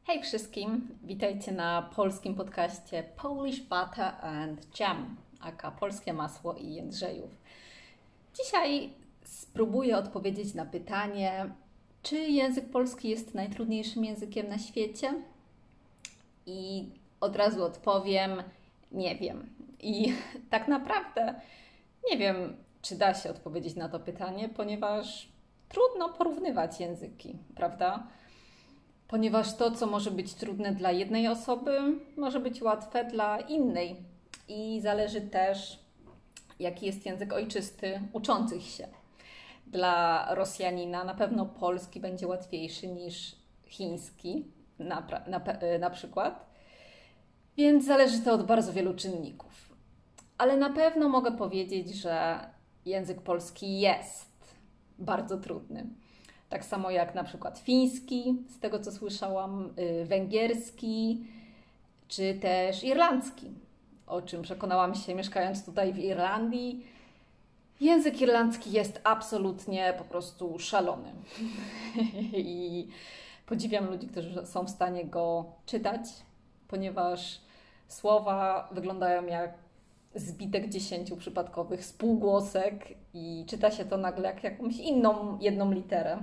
Hej wszystkim, witajcie na polskim podcaście Polish Butter and Jam, aka Polskie Masło i Jędrzejów. Dzisiaj spróbuję odpowiedzieć na pytanie, czy język polski jest najtrudniejszym językiem na świecie? I od razu odpowiem, nie wiem. I tak naprawdę nie wiem, czy da się odpowiedzieć na to pytanie, ponieważ trudno porównywać języki, prawda? Ponieważ to, co może być trudne dla jednej osoby, może być łatwe dla innej. I zależy też, jaki jest język ojczysty uczących się. Dla Rosjanina na pewno polski będzie łatwiejszy niż chiński, na przykład. Więc zależy to od bardzo wielu czynników. Ale na pewno mogę powiedzieć, że język polski jest bardzo trudny. Tak samo jak na przykład fiński, z tego co słyszałam, węgierski, czy też irlandzki, o czym przekonałam się mieszkając tutaj w Irlandii. Język irlandzki jest absolutnie po prostu szalony i podziwiam ludzi, którzy są w stanie go czytać, ponieważ słowa wyglądają jak zbitek 10 przypadkowych spółgłosek i czyta się to nagle jak jakąś inną, jedną literę.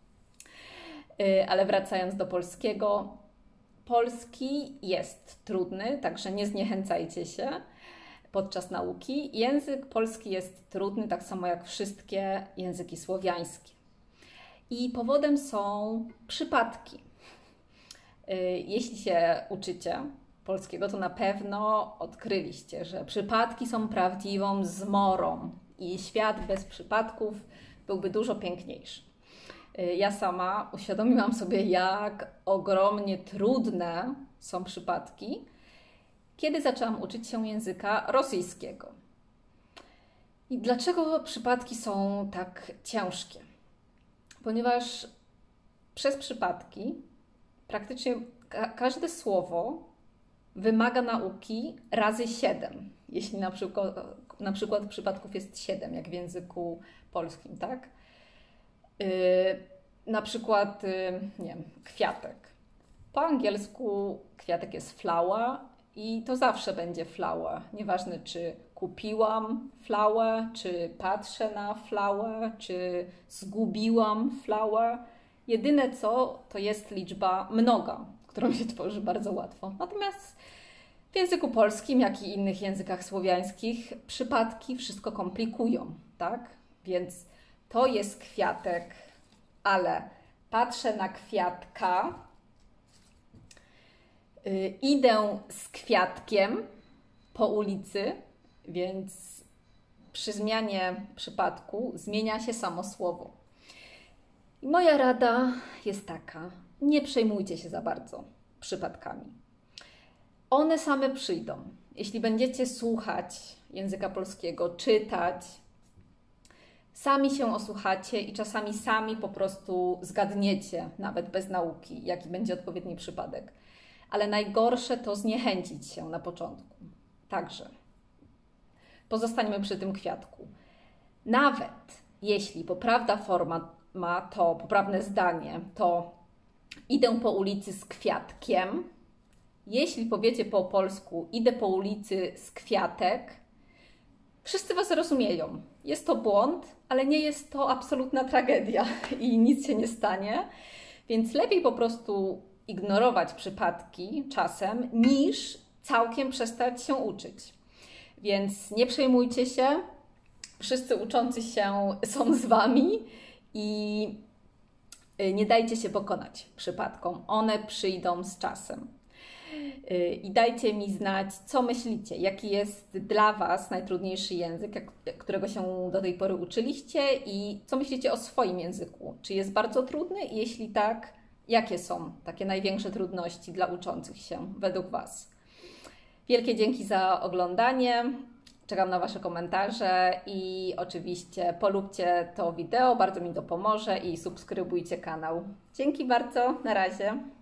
Ale wracając do polskiego, polski jest trudny, także nie zniechęcajcie się podczas nauki. Język polski jest trudny, tak samo jak wszystkie języki słowiańskie. I powodem są przypadki. Jeśli się uczycie polskiego, to na pewno odkryliście, że przypadki są prawdziwą zmorą i świat bez przypadków byłby dużo piękniejszy. Ja sama uświadomiłam sobie, jak ogromnie trudne są przypadki, kiedy zaczęłam uczyć się języka rosyjskiego. I dlaczego przypadki są tak ciężkie? Ponieważ przez przypadki praktycznie każde słowo wymaga nauki razy 7, jeśli na przykład przypadków jest 7, jak w języku polskim, tak? Na przykład, nie wiem, kwiatek. Po angielsku kwiatek jest flower i to zawsze będzie flower. Nieważne, czy kupiłam flower, czy patrzę na flower, czy zgubiłam flower. Jedyne co, to jest liczba mnoga, którą się tworzy bardzo łatwo. Natomiast w języku polskim, jak i innych językach słowiańskich, przypadki wszystko komplikują, tak? Więc to jest kwiatek, ale patrzę na kwiatka, idę z kwiatkiem po ulicy, więc przy zmianie przypadku zmienia się samo słowo. I moja rada jest taka, nie przejmujcie się za bardzo przypadkami. One same przyjdą. Jeśli będziecie słuchać języka polskiego, czytać, sami się osłuchacie i czasami sami po prostu zgadniecie, nawet bez nauki, jaki będzie odpowiedni przypadek. Ale najgorsze to zniechęcić się na początku. Także pozostańmy przy tym kwiatku. Nawet jeśli poprawna forma ma to poprawne zdanie, to idę po ulicy z kwiatkiem. Jeśli powiecie po polsku, idę po ulicy z kwiatek, wszyscy Was rozumieją. Jest to błąd, ale nie jest to absolutna tragedia i nic się nie stanie. Więc lepiej po prostu ignorować przypadki czasem, niż całkiem przestać się uczyć. Więc nie przejmujcie się. Wszyscy uczący się są z Wami i nie dajcie się pokonać przypadkom. One przyjdą z czasem. I dajcie mi znać, co myślicie, jaki jest dla Was najtrudniejszy język, którego się do tej pory uczyliście i co myślicie o swoim języku. Czy jest bardzo trudny? I jeśli tak, jakie są takie największe trudności dla uczących się według Was? Wielkie dzięki za oglądanie. Czekam na Wasze komentarze i oczywiście polubcie to wideo, bardzo mi to pomoże i subskrybujcie kanał. Dzięki bardzo, na razie.